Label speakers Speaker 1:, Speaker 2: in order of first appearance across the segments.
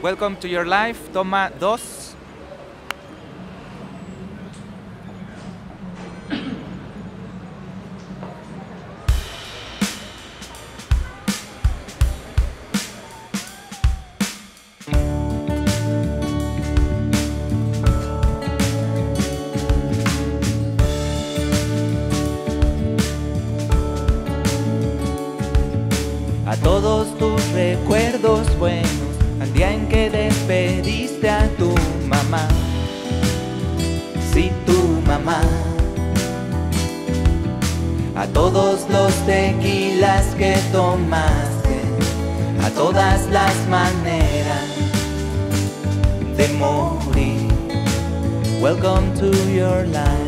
Speaker 1: Welcome to your life, toma 2. A todos tus recuerdos buenos, al día en que despediste a tu mamá. Sí, tu mamá. A todos los tequilas que tomaste, a todas las maneras de morir. Welcome to your life.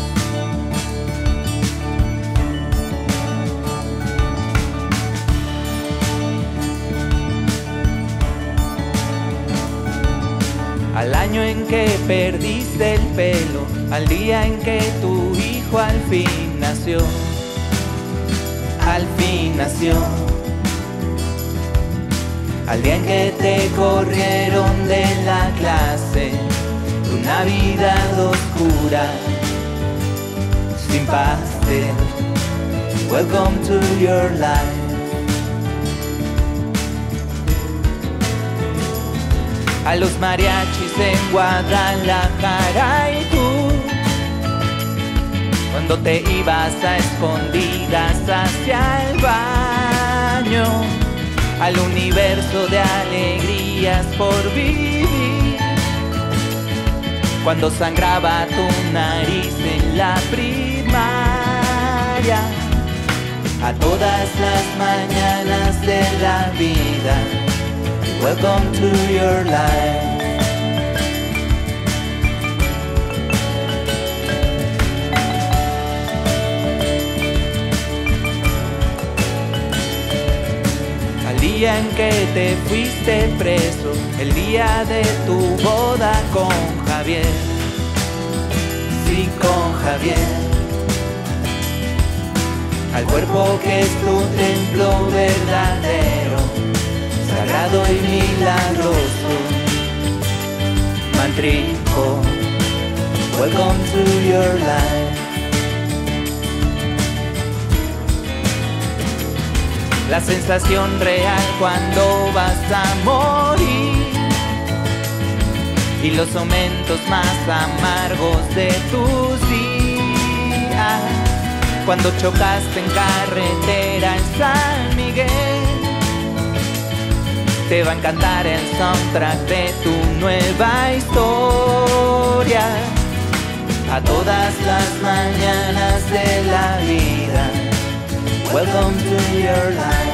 Speaker 1: Al año en que perdiste el pelo, al día en que tu hijo al fin nació, al fin nació. Al día en que te corrieron de la clase, tu Navidad oscura, sin pastel. Welcome to your life. A los mariachis en Guadalajara y tú, cuando te ibas a escondidas hacia el baño, al universo de alegrías por vivir, cuando sangraba tu nariz en la primaria, a todas las mañanas de la vida. Welcome to your life. Al día en que te fuiste preso, el día de tu boda con Javier. Sí, con Javier. Al cuerpo que es tu templo verdadero, sagrado y milagroso, Mantrico. Welcome to your life. La sensación real cuando vas a morir y los momentos más amargos de tus días, cuando chocaste en carretera en San Miguel. Te va a encantar el soundtrack de tu nueva historia. A todas las mañanas de la vida. Welcome to your life.